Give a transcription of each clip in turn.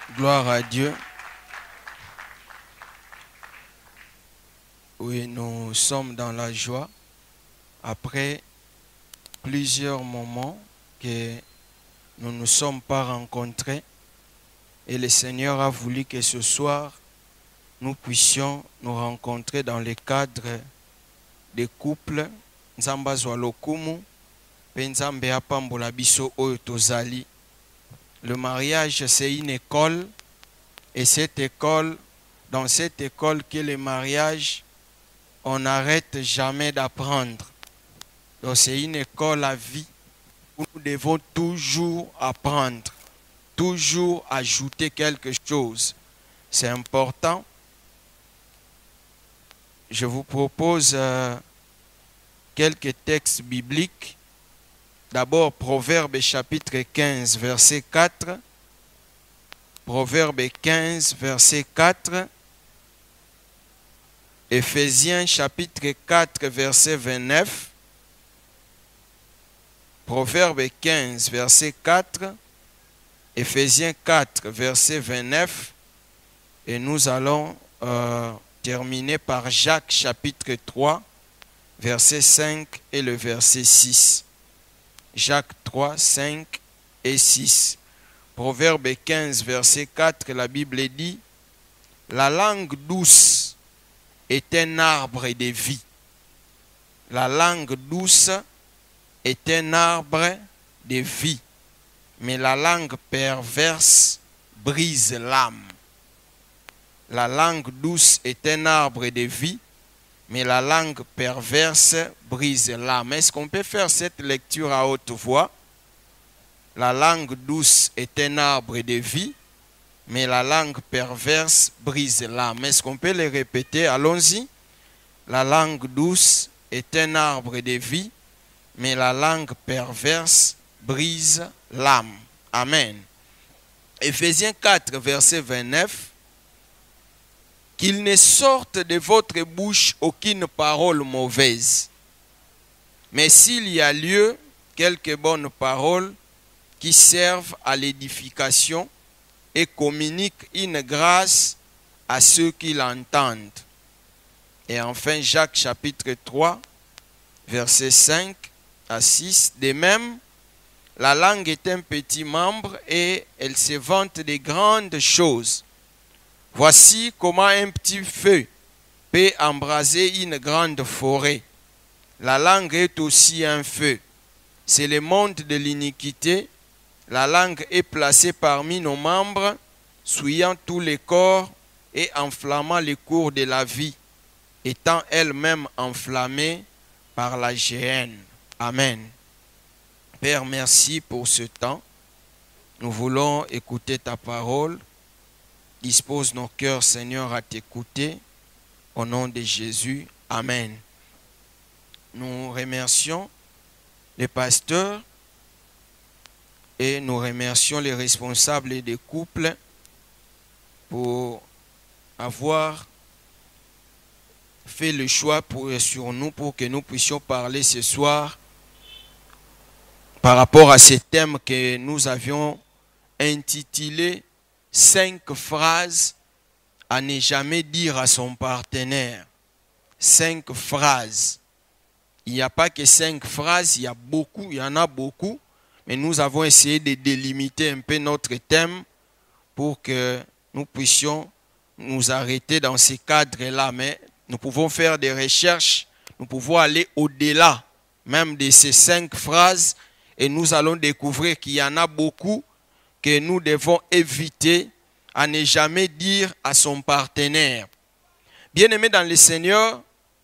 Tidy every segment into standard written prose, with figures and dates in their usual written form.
Gloire à Dieu. Oui, nous sommes dans la joie après plusieurs moments que nous ne nous sommes pas rencontrés et le Seigneur a voulu que ce soir nous puissions nous rencontrer dans le cadre des couples. Nzamba zwa lokumu, pe Nzambe apambola biso oyo tozali. Le mariage, c'est une école, et cette école, dans cette école que le mariage, on n'arrête jamais d'apprendre. Donc c'est une école à vie où nous devons toujours apprendre, toujours ajouter quelque chose. C'est important. Je vous propose quelques textes bibliques. D'abord, Proverbe chapitre 15, verset 4. Proverbe 15, verset 4. Éphésiens chapitre 4, verset 29. Proverbe 15, verset 4. Éphésiens 4, verset 29. Et nous allons terminer par Jacques chapitre 3, verset 5 et le verset 6. Jacques 3, 5 et 6. Proverbe 15, verset 4, la Bible dit: la langue douce est un arbre de vie. La langue douce est un arbre de vie, mais la langue perverse brise l'âme. La langue douce est un arbre de vie, mais la langue perverse brise l'âme. Est-ce qu'on peut faire cette lecture à haute voix? La langue douce est un arbre de vie, mais la langue perverse brise l'âme. Est-ce qu'on peut le répéter? Allons-y. La langue douce est un arbre de vie, mais la langue perverse brise l'âme. Amen. Éphésiens 4, verset 29. Qu'il ne sorte de votre bouche aucune parole mauvaise, mais s'il y a lieu, quelques bonnes paroles qui servent à l'édification et communiquent une grâce à ceux qui l'entendent. Et enfin, Jacques chapitre 3, versets 5 à 6. De même, la langue est un petit membre et elle se vante de grandes choses. Voici comment un petit feu peut embraser une grande forêt. La langue est aussi un feu. C'est le monde de l'iniquité. La langue est placée parmi nos membres, souillant tous les corps et enflammant les cours de la vie, étant elle-même enflammée par la géhenne. Amen. Père, merci pour ce temps. Nous voulons écouter ta parole. Dispose nos cœurs, Seigneur, à t'écouter. Au nom de Jésus. Amen. Nous remercions les pasteurs et nous remercions les responsables des couples pour avoir fait le choix sur nous pour que nous puissions parler ce soir par rapport à ce thème que nous avions intitulé 5 phrases à ne jamais dire à son partenaire. 5 phrases. Il n'y a pas que 5 phrases, il y a beaucoup, il y en a beaucoup. Mais nous avons essayé de délimiter un peu notre thème pour que nous puissions nous arrêter dans ces cadres-là. Mais nous pouvons faire des recherches, nous pouvons aller au-delà même de ces 5 phrases et nous allons découvrir qu'il y en a beaucoup que nous devons éviter à ne jamais dire à son partenaire. Bien-aimé dans le Seigneur,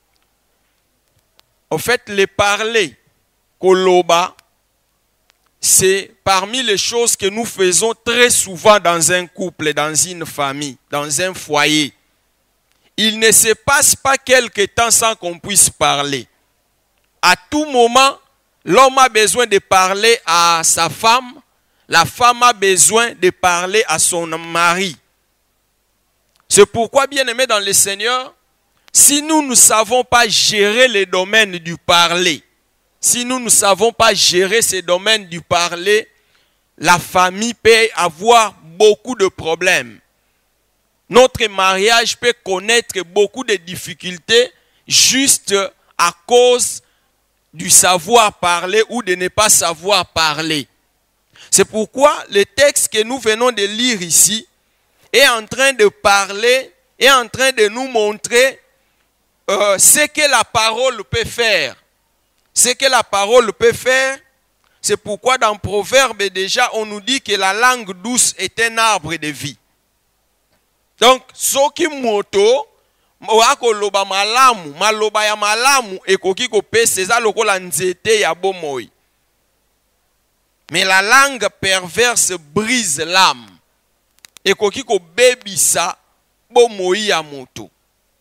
en fait, le parler, koloba, c'est parmi les choses que nous faisons très souvent dans un couple, dans une famille, dans un foyer. Il ne se passe pas quelque temps sans qu'on puisse parler. À tout moment, l'homme a besoin de parler à sa femme. La femme a besoin de parler à son mari. C'est pourquoi, bien-aimés dans le Seigneur, si nous ne savons pas gérer les domaines du parler, si nous ne savons pas gérer ces domaines du parler, la famille peut avoir beaucoup de problèmes. Notre mariage peut connaître beaucoup de difficultés juste à cause du savoir parler ou de ne pas savoir parler. C'est pourquoi le texte que nous venons de lire ici est en train de parler, est en train de nous montrer ce que la parole peut faire. Ce que la parole peut faire, c'est pourquoi dans Proverbe déjà on nous dit que la langue douce est un arbre de vie. Donc, soki moto, wako loba malamu, maloba ya malamu, ekoki ko pesa eza lokola nzete ya bomoi. Mais la langue perverse brise l'âme. Ekoki ko bebisa bomoi ya moto.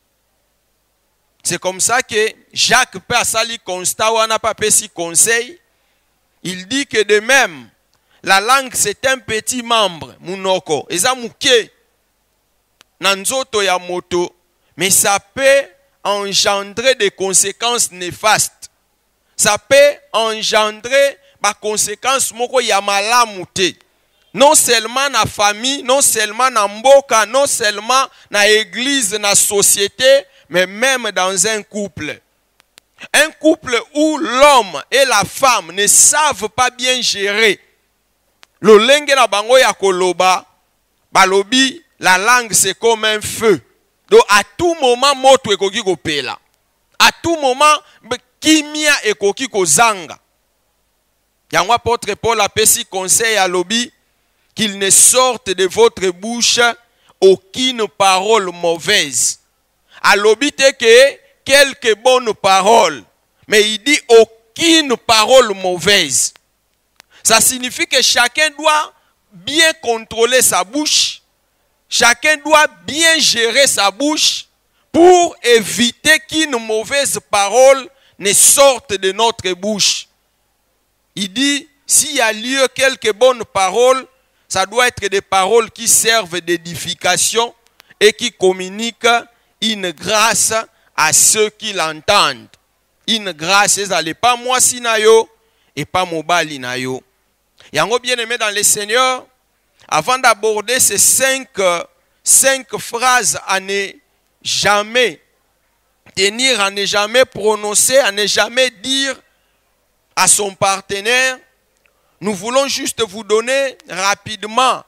C'est comme ça que Jacques peut asali constat wana pa pesi conseil. Il dit que de même, la langue c'est un petit membre, munoko, eza muke. Nanzoto ya moto, mais ça peut engendrer des conséquences néfastes. Ça peut engendrer des conséquences moko ya malamu te. Non seulement na famille, non seulement na mboka, non seulement na église, na société, mais même dans un couple. Un couple où l'homme et la femme ne savent pas bien gérer. Le lenge na bango ya koloba, balobi, la langue c'est comme un feu. Donc à tout moment, moto ekoki ko pela. À tout moment, kimia ekoki ko zanga. Yango apôtre Paul apesi conseil à lobi qu'il ne sorte de votre bouche aucune parole mauvaise. À lobi te que quelques bonnes paroles, mais il dit aucune parole mauvaise. Ça signifie que chacun doit bien contrôler sa bouche. Chacun doit bien gérer sa bouche pour éviter qu'une mauvaise parole ne sorte de notre bouche. Il dit, s'il y a lieu quelques bonnes paroles, ça doit être des paroles qui servent d'édification et qui communiquent une grâce à ceux qui l'entendent. Une grâce, c'est pas moi si na yo et pas mobali na yo. Yango bien aimé dans le Seigneur, avant d'aborder ces cinq phrases à ne jamais tenir, à ne jamais prononcer, à ne jamais dire à son partenaire, nous voulons juste vous donner rapidement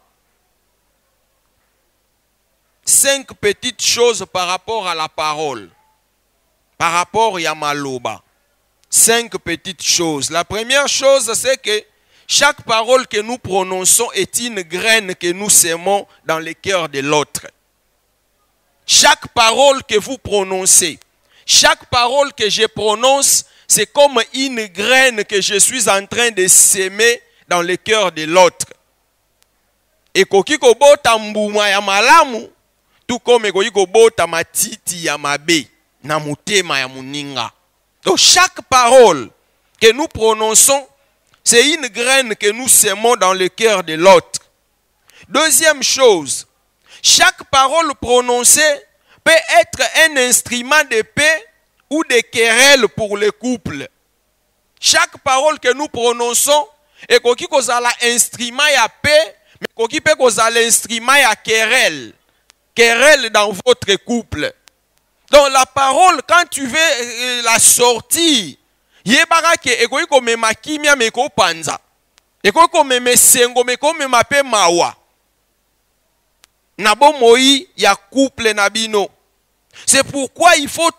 5 petites choses par rapport à la parole, par rapport à Maloba. 5 petites choses. La première chose, c'est que chaque parole que nous prononçons est une graine que nous sémons dans le cœur de l'autre. Chaque parole que vous prononcez, chaque parole que je prononce, c'est comme une graine que je suis en train de sémer dans le cœur de l'autre. Et kokiko bota mbuma ya malamu, tout comme kokiko bota matiti ya mabe, na mutema ya muninga. Donc chaque parole que nous prononçons, c'est une graine que nous sémons dans le cœur de l'autre. Deuxième chose, chaque parole prononcée peut être un instrument de paix ou de querelle pour le couple. Chaque parole que nous prononçons est koki kozala instrument ya paix, mais koki pe kozala instrument ya querelle. Querelle dans votre couple. Donc la parole, quand tu veux la sortir, yebaka ke ekoki komema kimia meko panza. Ekoki komeme sengo meko mema pe mawa. Nabo moi ya couple nabino. C'est pourquoi il faut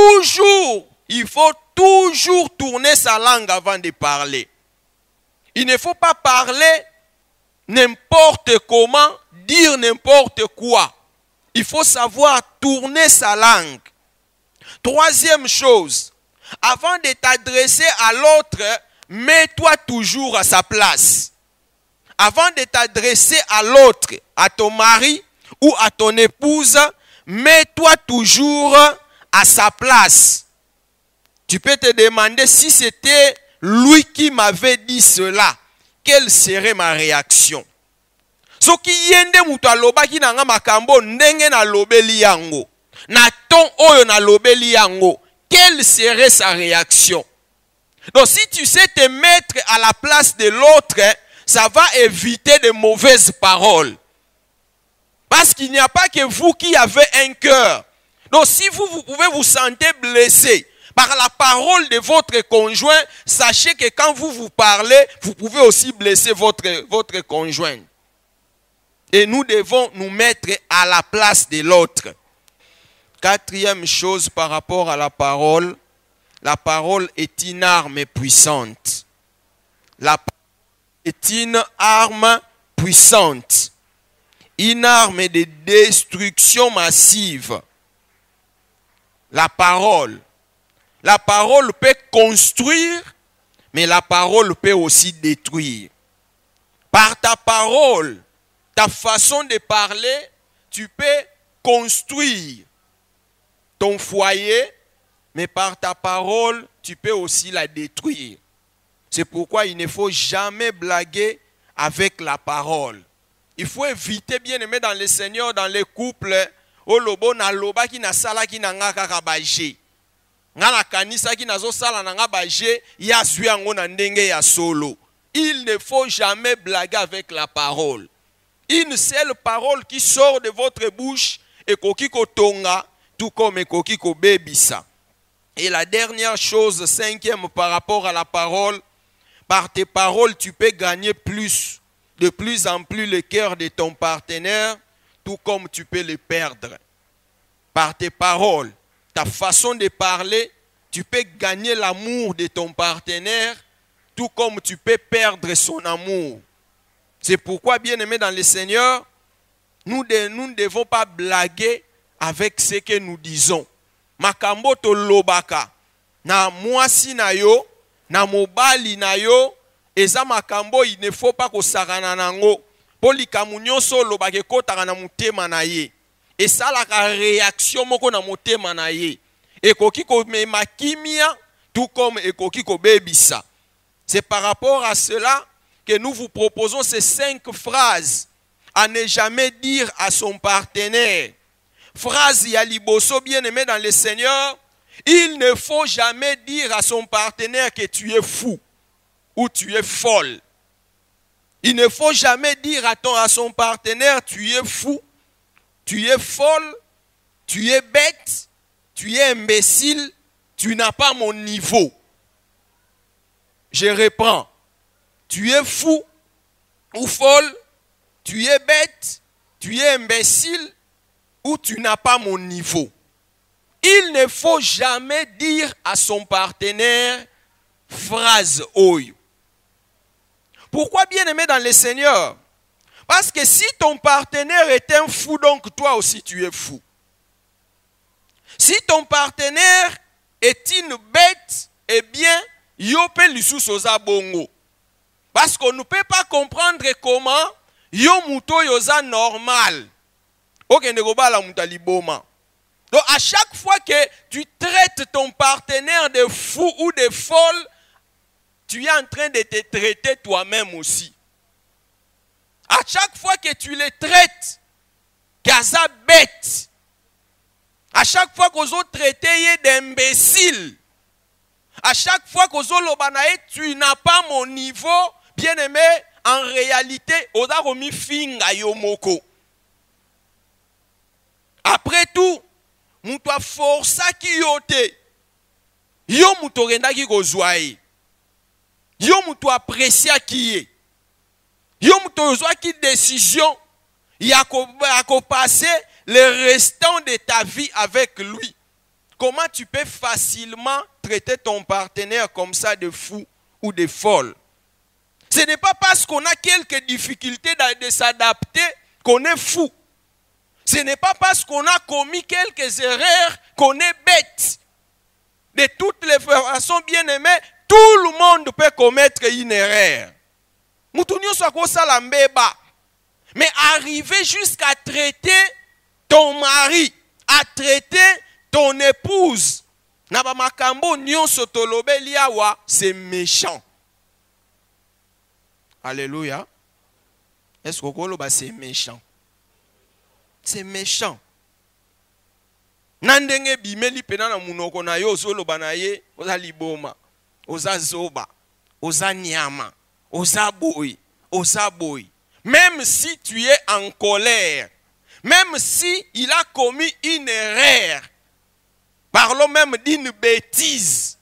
toujours tourner sa langue avant de parler. Il ne faut pas parler n'importe comment, dire n'importe quoi. Il faut savoir tourner sa langue. Troisième chose, avant de t'adresser à l'autre, mets-toi toujours à sa place. Avant de t'adresser à l'autre, à ton mari ou à ton épouse, mets-toi toujours à sa place. Tu peux te demander si c'était lui qui m'avait dit cela, quelle serait ma réaction? Soki yende mutu alobaki nanga makambo ndenge na lobeli yango, na ton oyo na lobeli yango, quelle serait sa réaction? Donc si tu sais te mettre à la place de l'autre, ça va éviter de mauvaises paroles. Parce qu'il n'y a pas que vous qui avez un cœur. Donc si vous pouvez vous sentir blessé par la parole de votre conjoint, sachez que quand vous parlez, vous pouvez aussi blesser votre conjoint. Et nous devons nous mettre à la place de l'autre. Quatrième chose par rapport à la parole est une arme puissante. La parole est une arme puissante. Une arme de destruction massive. La parole peut construire, mais la parole peut aussi détruire. Par ta parole, ta façon de parler, tu peux construire ton foyer, mais par ta parole, tu peux aussi la détruire. C'est pourquoi il ne faut jamais blaguer avec la parole. Il faut éviter, bien aimé dans le Seigneur, dans les couples, olobo na loba ki na sala ki na nga kaka baje. Nga na kanisa ki na zo sala na nga baje, ya zwi yango na ndenge ya solo. Il ne faut jamais blaguer avec la parole. Une seule parole qui sort de votre bouche, ekoki kotonga, tout comme ekoki kobebisa. Et la dernière chose, cinquième par rapport à la parole, par tes paroles, tu peux gagner de plus en plus le cœur de ton partenaire, tout comme tu peux le perdre. Par tes paroles, ta façon de parler, tu peux gagner l'amour de ton partenaire, tout comme tu peux perdre son amour. C'est pourquoi, bien aimé dans le Seigneur, nous ne devons pas blaguer avec ce que nous disons. Makambo to lobaka, na mwasi na yo, na mobali na yo, eza makambo il ne faut pas kosakana nango. Polikamu nyonso lobake kotaka na mutema na ye. Et ça la réaction moko na mutema na ye. Ekoki ko mema kimia, tout comme ekoki ko bebisa. C'est par rapport à cela que nous vous proposons ces 5 phrases à ne jamais dire à son partenaire. Phrase ya liboso bien aimé dans le Seigneur, il ne faut jamais dire à son partenaire que tu es fou ou tu es folle. Il ne faut jamais dire à son partenaire tu es fou, tu es folle, tu es bête, tu es imbécile, tu n'as pas mon niveau. Je reprends. Tu es fou ou folle, tu es bête, tu es imbécile ou tu n'as pas mon niveau. Il ne faut jamais dire à son partenaire phrase oyo. Pourquoi bien aimé dans le Seigneur? Parce que si ton partenaire est un fou, donc toi aussi tu es fou. Si ton partenaire est une bête, eh bien, yope lisusu oza bongo. Parce qu'on ne peut pas comprendre comment yo muto yoza normal. Ok, ne gobala mutali boma. Donc à chaque fois que tu traites ton partenaire de fou ou de folle, tu es en train de te traiter toi-même aussi. À chaque fois que tu les traites, gaza bête. À chaque fois qu'on a traité d'imbécile. À chaque fois qu'on a lobanae, tu n'as pas mon niveau. Bien aimé, en réalité, on a remis finga yomoko. Après tout, nous doit forcer qui yote. Yo mutorenda ki kozwaye. Yo muto apprécier qui est. Yo muto zwa ki décision. Yako passer le restant de ta vie avec lui. Comment tu peux facilement traiter ton partenaire comme ça de fou ou de folle? Ce n'est pas parce qu'on a quelques difficultés de s'adapter qu'on est fou. Ce n'est pas parce qu'on a commis quelques erreurs qu'on est bête. De toutes les façons, bien aimé, tout le monde peut commettre une erreur. Mais arriver jusqu'à traiter ton mari, à traiter ton épouse, c'est méchant. Alléluia. Est-ce que c'est méchant? C'est méchant. Nandenge bimeli penana munoko na yo zolo banaye oza liboma, oza zoba, oza nyama, oza boy, osaboy. Même si tu es en colère, même si il a commis une erreur, parlons même d'une bêtise,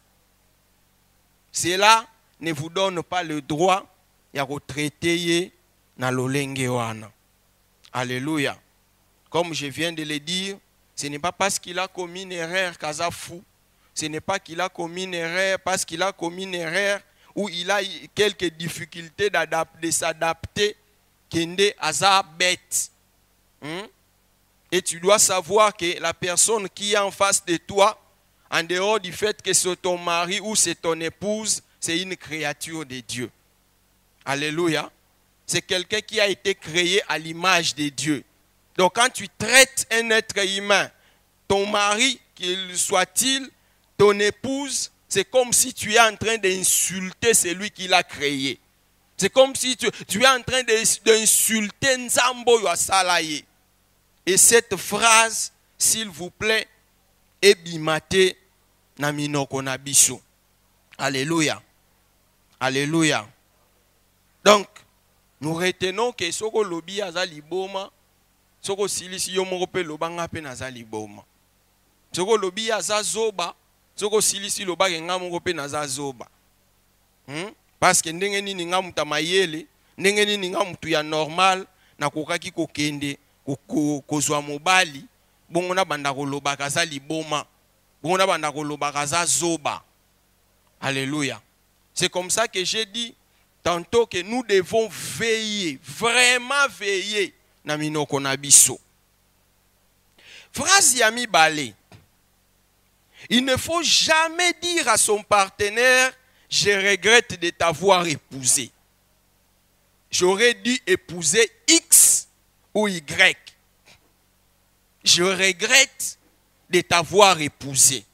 cela ne vous donne pas le droit de retraiter na lolenge wana. Alléluia. Comme je viens de le dire, ce n'est pas parce qu'il a commis une erreur qu'Aza fou. Ce n'est pas qu'il a commis une erreur parce qu'il a commis une erreur où il a quelques difficultés de s'adapter qu'Ende Aza bête. Et tu dois savoir que la personne qui est en face de toi, en dehors du fait que c'est ton mari ou c'est ton épouse, c'est une créature de Dieu. Alléluia. C'est quelqu'un qui a été créé à l'image de Dieu. Donc quand tu traites un être humain, ton mari, qu'il soit-il, ton épouse, c'est comme si tu es en train d'insulter celui qui l'a créé. C'est comme si tu es en train d'insulter Nzambo Yasalaye. Et cette phrase, s'il vous plaît, est bimate na minoko na biso. Alléluia. Alléluia. Donc, nous retenons que soko lobi azali boma, soko silisi yomoko pe lobanga pe nazali boma. Soko lobi azazoba, soko silisi lobanga ngamoko pe nazazoba. Parce que ndenge nini nga muta mayele, ndenge nini nga mutu ya normal na kokaki kokende kozwa mobali, bongo na banda koloba kazali boma, bongo na banda koloba kazazoba. Alléluia. C'est comme ça que j'ai dit tantôt que nous devons veiller, vraiment veiller na minoko na biso. Phrase yami balé. Il ne faut jamais dire à son partenaire: je regrette de t'avoir épousé. J'aurais dû épouser X ou Y. Je regrette de t'avoir épousé.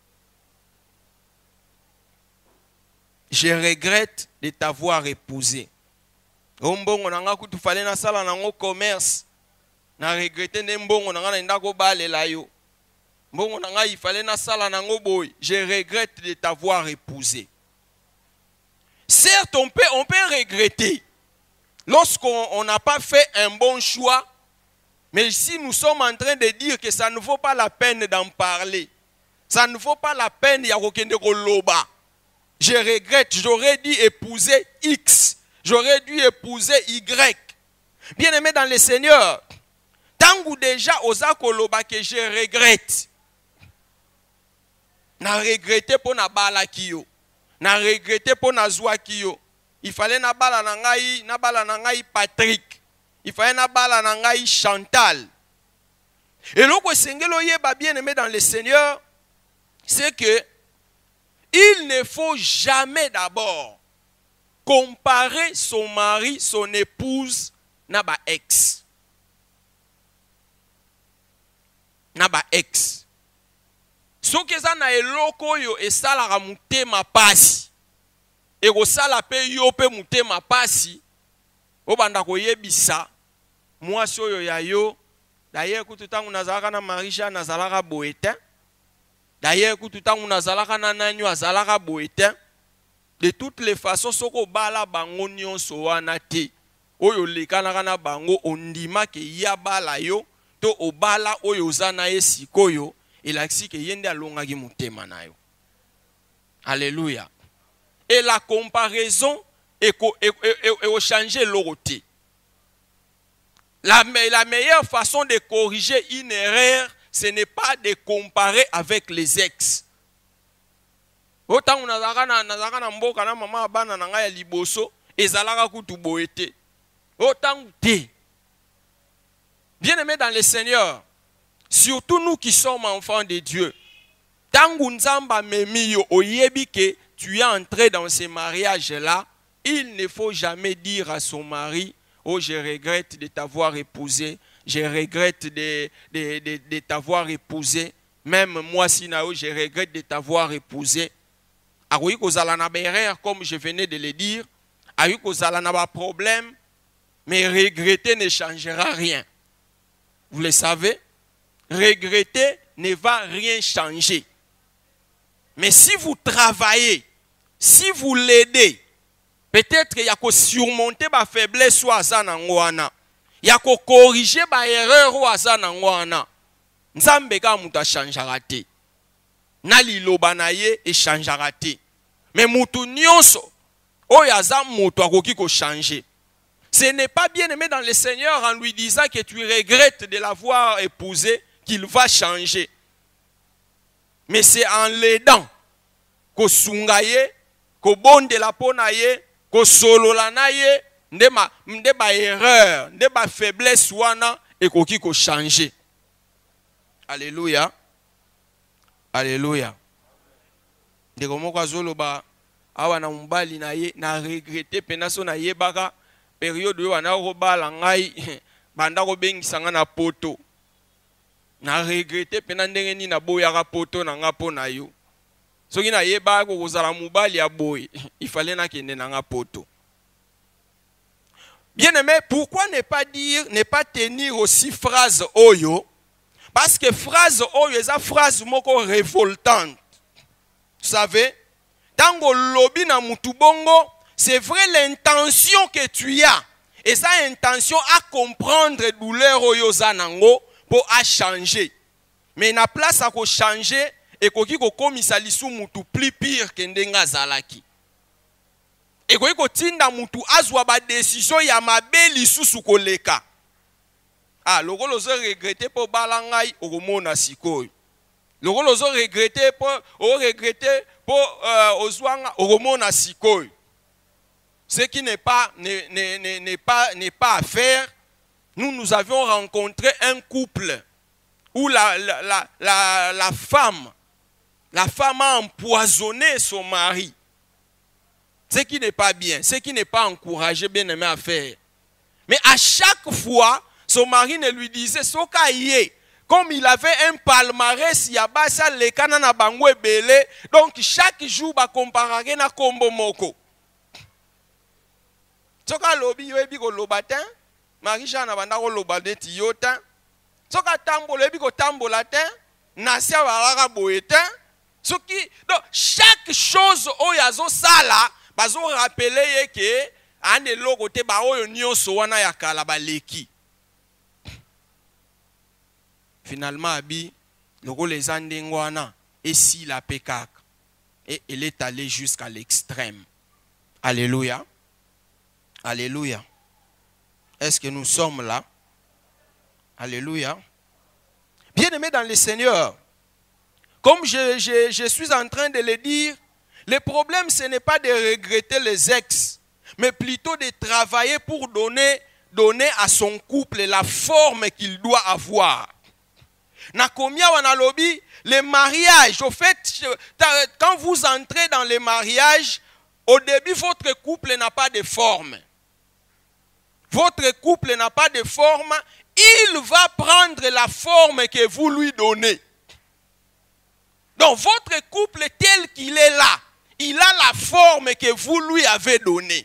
Je regrette de t'avoir épousé. Ombongo nanga kutu fale na sala nango commerce. Na regrette nembongo nanga na ndako balela yo. Mbongo nanga ifale na sala nango boy. Je regrette de t'avoir épousé. Certes, on peut regretter lorsqu'on n'a pas fait un bon choix. Mais ici, nous sommes en train de dire que ça ne vaut pas la peine d'en parler. Ça ne vaut pas la peine de loba. Je regrette, j'aurais dû épouser X. J'aurais dû épouser Y. Bien aimé dans le Seigneur, tant que déjà osa koloba que je regrette. Na regretté pour na bala kiyo. Na regretté pour na zwa kiyo. Il fallait na bala nangai Patrick. Il fallait na bala nangai Chantal. Et l'autre sengelo yeba bien aimé dans le Seigneur, c'est que il ne faut jamais d'abord comparer son mari, son épouse, naba ex. Naba ex. Ce que ça na eloko yo esala ramute ma pasi. Et ko sala pe yo pe mute ma pasi. Obanda ko yebisa. Moi soyo ya yo. D'ailleurs kututangu nazalaka na Marisha nazalaka boetin. D'ailleurs, de toutes les façons, soko bala bango nyonso wana te. Oyo lekana na bango ondima ke ya bala yo to obala oyo zana esikoyo elakisi ke yende alonga ki mutema na yo. Alléluia. Et la comparaison est changer l'oroté. La meilleure façon de corriger une erreur, ce n'est pas de comparer avec les ex. Autant on a na mboka na mama bana na ngai ya liboso ezalaka kutu boete. Autant te. Bien-aimés dans le Seigneur, surtout nous qui sommes enfants de Dieu, tangu nzamba memi yo oyebi ke tu es entré dans ce mariage là, il ne faut jamais dire à son mari: oh, je regrette de t'avoir épousé. Je regrette de t'avoir épousé. Même moi, Sinao, je regrette de t'avoir épousé. Aroui kozala na berère, comme je venais de le dire. Aroui kozala na ba problème. Mais regretter ne changera rien. Vous le savez? Regretter ne va rien changer. Mais si vous travaillez, si vous l'aidez, Peut-être il y a que surmonter ma faiblesse ou aza nangwana. Il y a que corriger ma erreur ou aza nangwana. Nzambe ka muta changera te. Na liloba na ye e changera te. Mais mutu nyonso o yaza mutu akoki ko changer. Ce n'est pas bien aimé dans le Seigneur en lui disant que tu regrettes de l'avoir épousé qu'il va changer. Mais c'est en l'aidant ko sungaye, ko bonde la ponaye, ko solola na ye, nde ba erreur, nde ba faiblesse wana et koki ko changer. Alléluia. Alléluia. Ndeko moko azoloba awa na mbali na ye na regretter penaso na ye baka période wana robala ngai banda ko bengisa nga na poto. Na regretter pena ndenge ni na boya poto na nga po na yo. Soki na ye baka ko kozala mubali ya boy, il fallait na kende na nga poto. Bien aimé, pourquoi ne pas dire, ne pas tenir aussi phrase oyo? Parce que phrase oyo eza phrase moko révoltante. Vous savez, tango lobi na mutu bongo, c'est vrai l'intention que tu as. Et ça intention à comprendre douleur oyo zanango pour à changer. Mais na place à ko changer et koki ko komisa lisu mutu plus pire que ndenga zalaki. Et koki ko tinda mutu azwa ba décision ya mabe lisusu koleka. Ah, le rôle ozo regretter pour balangai okomona sikoy. Le rôle ozo regretter pour ozwanga okomona sikoy. Ce qui n'est pas à faire. Nous avions rencontré un couple où la femme a empoisonné son mari. Ce qui n'est pas bien, ce qui n'est pas encouragé, bien aimé à faire. Mais à chaque fois, son mari ne lui disait Sokaye, comme il avait un palmarès, il y a basa le kanana bangwe belé, donc chaque jour ba comparer na kombo moko. Soka lobi yebi ko lobatin, Marie-Jeanne a banda ko lobadeti yotin. Soka tambola yebi ko tambola tin, nasia balaka boyetin. Soki donc chaque chose oyazo sala, bazo rappeler que ane loko te ba oyo nyonso wana ya kala baleki. Finalement, Abi, le rôle des Andengwana, et si la pécac, et elle est allée jusqu'à l'extrême. Alléluia. Alléluia. Est-ce que nous sommes là? Alléluia. Bien-aimés dans le Seigneur, comme je suis en train de le dire, le problème, ce n'est pas de regretter les ex, mais plutôt de travailler pour donner à son couple la forme qu'il doit avoir. Nakomia wanalobi, le mariage, au fait, quand vous entrez dans le mariage, au début, votre couple n'a pas de forme. Votre couple n'a pas de forme, il va prendre la forme que vous lui donnez. Donc, votre couple tel qu'il est là, il a la forme que vous lui avez donnée.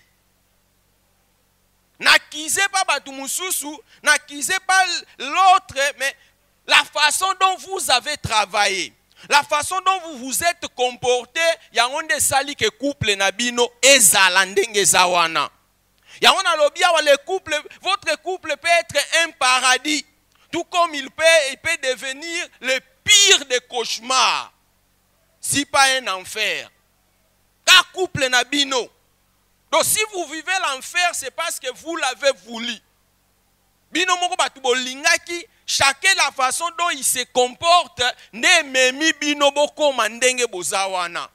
N'accusez pas Batumususu, n'accusez pas l'autre, mais la façon dont vous avez travaillé, la façon dont vous vous êtes comporté, il y a un sali que couple nabino ezalandenge zawana. Il y a un lobia le couple, votre couple peut être un paradis, tout comme il peut devenir le pire des cauchemars, si pas un enfer. Car couple nabino. Donc si vous vivez l'enfer, c'est parce que vous l'avez voulu. Bino moko batu bolingaki, chacun la façon dont il se comporte, ne memi bino boko mandenge bozawana.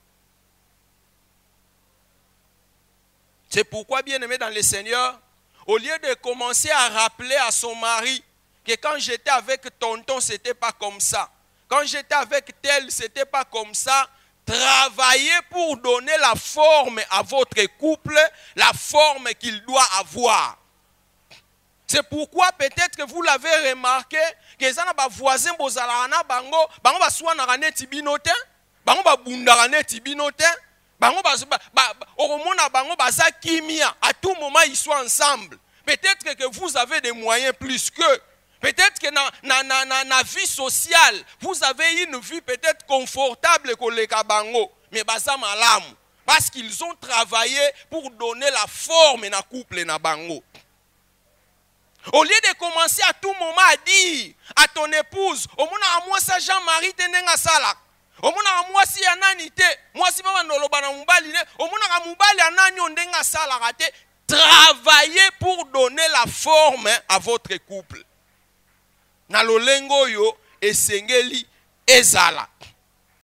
C'est pourquoi, bien aimé dans le Seigneur, au lieu de commencer à rappeler à son mari que quand j'étais avec tonton, c'était pas comme ça. Quand j'étais avec tel, c'était pas comme ça. Travaillez pour donner la forme à votre couple, la forme qu'il doit avoir. C'est pourquoi peut-être que vous l'avez remarqué, que ça n'a pas voisin bozalana bango, bango ba swana neti binote, bango ba bundara neti binote, bango ba oromona bango baza kimia, à tout moment ils sont ensemble. Peut-être que vous avez des moyens plus que. Peut-être que dans la vie sociale, vous avez une vie peut-être confortable que les kabango, mais baza malamu. Parce qu'ils ont travaillé pour donner la forme na couple na bango. Au lieu de commencer à tout moment à dire à ton épouse, au moins à moi ça Jean-Marie tenenga sala. Au moins à moi si ananité, moi si maman noloba na mubali ne, au moins à mubali anani ondenga sala raté. Travaillez pour donner la forme à votre couple. Na lolengo yo esengeli ezala.